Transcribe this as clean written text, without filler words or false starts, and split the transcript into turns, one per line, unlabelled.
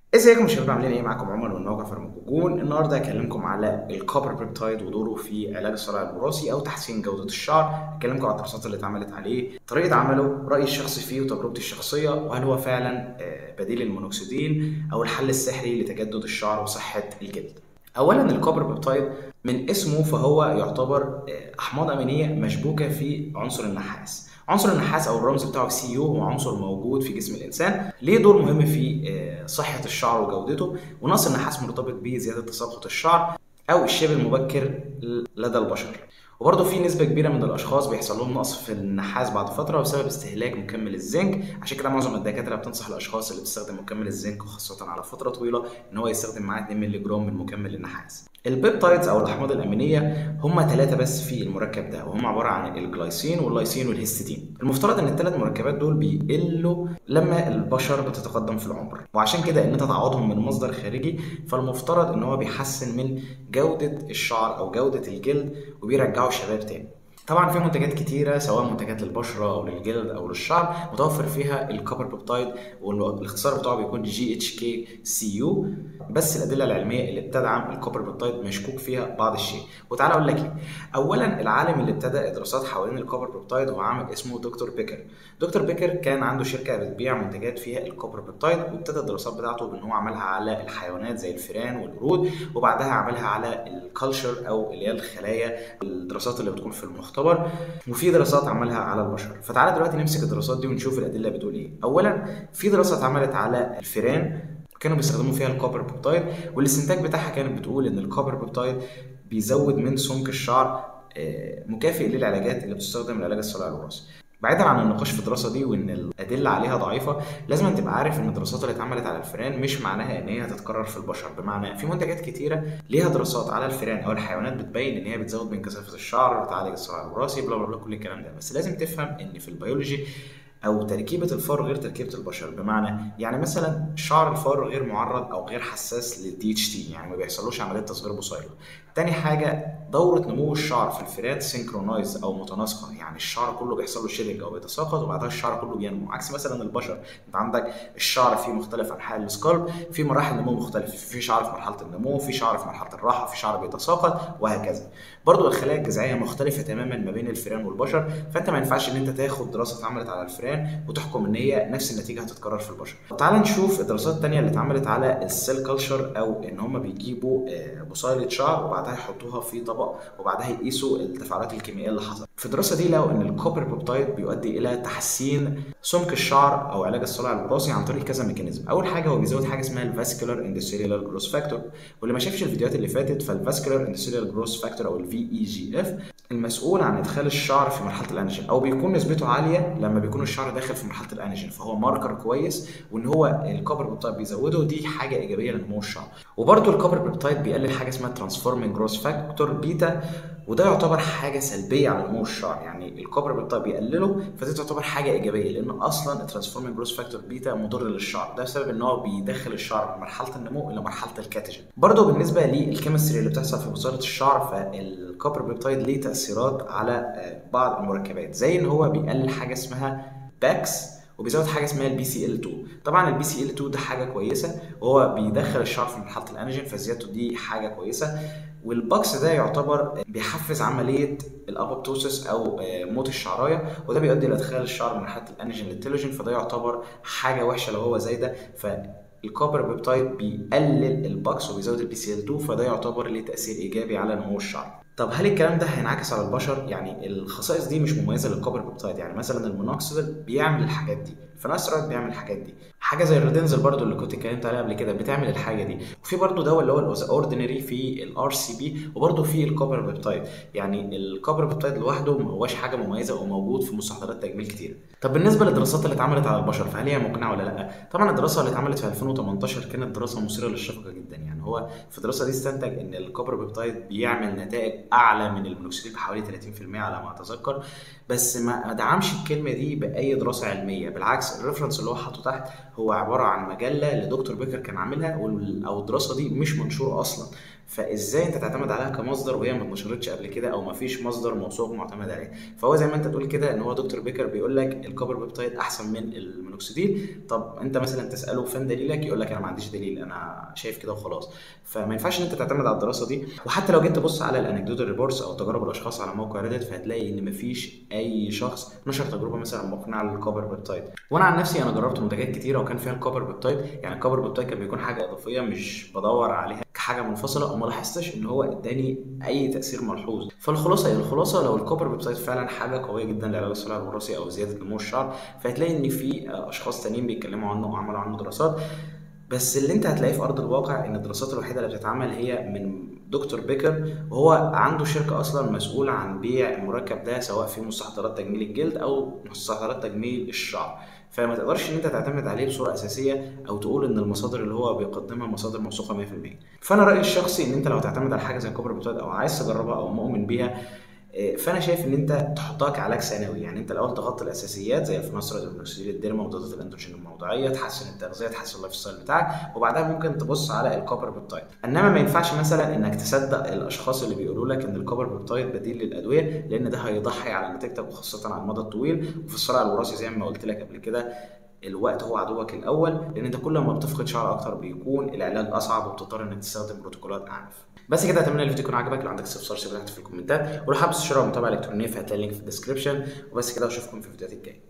ازيكم يا شباب، عاملين ايه؟ معاكم عمر من موقع فارماكوجون. النهارده هكلمكم على الكوبر بيبتايد ودوره في علاج الصلع الوراثي او تحسين جوده الشعر. هكلمكم على الدراسات اللي اتعملت عليه، طريقه عمله، رايي الشخصي فيه وتجربتي الشخصيه، وهل هو فعلا بديل المونوكسيديل او الحل السحري لتجدد الشعر وصحه الجلد. اولا، الكوبر بيبتايد من اسمه فهو يعتبر احماض امينيه مشبوكه في عنصر النحاس. عنصر النحاس او الرمز بتاعه سي يو هو عنصر موجود في جسم الانسان، ليه دور مهم في صحه الشعر وجودته. ونقص النحاس مرتبط بزياده تساقط الشعر او الشيب المبكر لدى البشر. وبرضه في نسبة كبيرة من الأشخاص بيحصل لهم نقص في النحاس بعد فترة بسبب استهلاك مكمل الزنك. عشان كده معظم الدكاترة بتنصح الأشخاص اللي بتستخدم مكمل الزنك وخاصة على فترة طويلة إن هو يستخدم معاه 2 مللي جرام من مكمل النحاس. البيبتايدز أو الأحماض الأمينية هم 3 بس في المركب ده، وهم عبارة عن الجلايسين واللايسين والهيستidine. المفترض إن الثلاث مركبات دول بيقلوا لما البشر بتتقدم في العمر، وعشان كده إن أنت تعوضهم من مصدر خارجي فالمفترض إن هو بيحسن من جودة الشعر أو جودة الجلد وبيرجعوا شباب تاني. طبعا في منتجات كتيرة سواء منتجات للبشرة أو للجلد أو للشعر متوفر فيها الكوبر بيبتايد، والاختصار بتاعه بيكون GHK-Cu. بس الأدلة العلمية اللي بتدعم الكوبر بيبتايد مشكوك فيها بعض الشيء، وتعالى أقول لك ليه. أولا، العالم اللي ابتدأ الدراسات حوالين الكوبر بيبتايد هو عامل اسمه دكتور بيكر. دكتور بيكر كان عنده شركة بتبيع منتجات فيها الكوبر بيبتايد، وابتدى الدراسات بتاعته بأن هو عملها على الحيوانات زي الفئران والقرود، وبعدها عملها على الكالتشر أو اللي هي الخلايا، الدراسات اللي بتكون في المختبر، وفي دراسات عملها على البشر. فتعالى دلوقتي نمسك الدراسات دي ونشوف الادله بتقول ايه. اولا، في دراسه اتعملت على الفئران كانوا بيستخدموا فيها الكوبر بيبتايد، والاستنتاج بتاعها كانت بتقول ان الكوبر بيبتايد بيزود من سمك الشعر، مكافئ للعلاجات اللي بتستخدم لعلاج الصلع الوراثي. بعيدا عن النقاش في الدراسه دي وان الادله عليها ضعيفه، لازم تبقى عارف ان الدراسات اللي اتعملت على الفئران مش معناها ان هي هتتكرر في البشر. بمعنى في منتجات كتيره ليها دراسات على الفئران او الحيوانات بتبين ان هي بتزود من كثافه الشعر، بتعالج الصلع الوراثي، بلا بلا بلا، كل الكلام ده. بس لازم تفهم ان في البيولوجي او تركيبه الفار غير تركيبه البشر. بمعنى يعني مثلا شعر الفار غير معرض او غير حساس للدي اتش تي، يعني ما بيحصلوش عمليه تصغير بصيله. تاني حاجه، دوره نمو الشعر في الفئران سينكرونايز او متناسقه، يعني الشعر كله بيحصل له شيدنج او بيتساقط وبعدها الشعر كله بينمو. عكس مثلا البشر، انت عندك الشعر في مختلف انحاء السكالب في مراحل نمو مختلفه، في شعر في مرحله النمو، في شعر في مرحله الراحه، في شعر بيتساقط، وهكذا. برضو الخلايا الجذعيه مختلفه تماما ما بين الفئران والبشر، فانت ما ينفعش ان انت تاخد دراسه اتعملت على الفئران وتحكم ان هي نفس النتيجه هتتكرر في البشر. تعال نشوف الدراسات الثانيه اللي اتعملت على السيل كلتشر، او ان هم بيجيبوا بصيله شعر وبعدها يحطوها في طبق وبعدها يقيسوا التفاعلات الكيميائيه اللي حصلت. في الدراسه دي لقوا ان الكوبر بيبتايد بيؤدي الى تحسين سمك الشعر او علاج الصلع الوراثي عن طريق كذا ميكانيزم. اول حاجه هو بيزود حاجه اسمها الفاسكولار اندوثيليال جروث فاكتور، واللي ما شافش الفيديوهات اللي فاتت فالفاسكولار اندوثيليال جروث فاكتور او الفي اي جي اف المسؤول عن ادخال الشعر في مرحله الانيجين، او بيكون نسبته عاليه لما بيكون الشعر داخل في مرحله الانيجين، فهو ماركر كويس. وان هو الكوبر بيبتايد بيزوده دي حاجه ايجابيه لنمو الشعر. وبرده الكوبر بيبتايد بيقلل حاجه اسمها ترانسفورمينج جروث فاكتور بيتا، وده يعتبر حاجه سلبيه على نمو الشعر. يعني الكوبر بيبتايد بيقلله، فدي تعتبر حاجه ايجابيه، لان اصلا الترانسفورمينج جروث فاكتور بيتا مضر للشعر، ده بسبب ان هو بيدخل الشعر من مرحله النمو الى مرحله الكاتيجين. برده بالنسبه للكيمستري اللي بتحصل في بصيله الشعر، فالكوبر بيبتايد ليه تاثيرات على بعض المركبات، زي ان هو بيقلل حاجه اسمها باكس، وبيزود حاجه اسمها البي سي ال 2. طبعا البي سي ال 2 ده حاجه كويسه، وهو بيدخل الشعر في مرحله الانيجين، فزيادته دي حاجه كويسه. والباكس ده يعتبر بيحفز عمليه الابوبتوسيس او موت الشعرايه، وده بيؤدي الى ادخال الشعر من مرحله الانيجين للتيلوجين، فده يعتبر حاجه وحشه لو هو زايده. الكوبر بيبتايد بيقلل الباكس وبيزود البي سي ال 2، فده يعتبر ليه تاثير ايجابي على نمو الشعر. طب هل الكلام ده هينعكس على البشر؟ يعني الخصائص دي مش مميزه للكوبر بيبتايد، يعني مثلا المونوكسيديل بيعمل الحاجات دي، الفينسترايد بيعمل الحاجات دي، حاجه زي الريدنزل برضو اللي كنت اتكلمت عليها قبل كده بتعمل الحاجه دي، وفي برضو دواء اللي هو الاوردينري في الار سي بي، وبرضو في الكوبر بيبتايد. يعني الكوبر بيبتايد لوحده ما هوش حاجه مميزه وموجود في مستحضرات تجميل كتير. طب بالنسبه للدراسات اللي اتعملت على البشر، فهل هي مقنعه ولا لا؟ طبعا الدراسه اللي اتعملت في 2018 كانت دراسه مثيره للشفقه جدا. يعني هو في الدراسه دي استنتج ان الكوبر بيبتايد بيعمل نتائج اعلى من المونوكسيديل بحوالي 30% على ما اتذكر، بس ما دعمش الكلمه دي باي دراسه علميه. بالعكس، الريفرنس اللي هو حاطه تحت هو عباره عن مجله لدكتور بيكر كان عاملها، او الدراسه دي مش منشوره اصلا. فازاي انت تعتمد عليها كمصدر وهي ما اتنشرتش قبل كده، او ما فيش مصدر موثوق معتمد عليه؟ فهو زي ما انت تقول كده ان هو دكتور بيكر بيقول لك الكوبر بيبتايد احسن من المينوكسيديل. طب انت مثلا تساله فين دليلك، يقول لك انا ما عنديش دليل، انا شايف كده وخلاص. فما ينفعش ان انت تعتمد على الدراسه دي. وحتى لو جيت تبص على الانكدوتال ريبورتس او تجارب الاشخاص على موقع ريدت، فهتلاقي ان مفيش اي شخص نشر تجربه مثلا مقنعه للكوبر بيبتايد. وانا عن نفسي انا جربت منتجات كتيره وكان فيها الكوبر بيبتايد، يعني الكوبر بيبتايد كان بيكون حاجه اضافيه مش بدور عليها كحاجه منفصله، وما لاحظتش ان هو اداني اي تاثير ملحوظ. فالخلاصه هي الخلاصه، لو الكوبر بيبتايد فعلا حاجه قويه جدا لعلاج الصلع الوراثي او زياده نمو الشعر، فهتلاقي ان في اشخاص تانيين بيتكلموا عنه وعملوا عنه دراسات. بس اللي انت هتلاقيه في ارض الواقع ان الدراسات الوحيده اللي بتتعمل هي من دكتور بيكر، وهو عنده شركه اصلا مسؤوله عن بيع المركب ده، سواء في مستحضرات تجميل الجلد او مستحضرات تجميل الشعر. فما تقدرش ان انت تعتمد عليه بصوره اساسيه او تقول ان المصادر اللي هو بيقدمها مصادر موثوقه 100%. فانا رايي الشخصي ان انت لو هتعتمد على حاجه زي كوبر بوتاد او عايز تجربها او مؤمن بيها، فانا شايف ان انت تحطها كعلاج ثانوي. يعني انت الاول تغطي الاساسيات زي الفينوسترال والمينوكسيديل الديرما ومضادات الاندروجين الموضعيه، تحسن التغذيه، تحسن اللايف ستايل بتاعك، وبعدها ممكن تبص على الكوبر بيبتايد. انما ما ينفعش مثلا انك تصدق الاشخاص اللي بيقولوا لك ان الكوبر بيبتايد بديل للادويه، لان ده هيضحي على نتيجتك وخاصه على المدى الطويل. وفي الصراع الوراثي زي ما قلت لك قبل كده، الوقت هو عدوك الاول، لان انت كل ما بتفقد شعر اكتر بيكون العلاج اصعب وبتضطر انك تستخدم بروتوكولات اعنف. بس كده، اتمنى الفيديو يكون عجبك. لو عندك استفسار سيب لي تحت في الكومنتات، ولو حابب تشترك متابعه الكترونيه فهتلاقي اللينك في الديسكربشن. وبس كده، اشوفكم في الفيديوهات الجايه.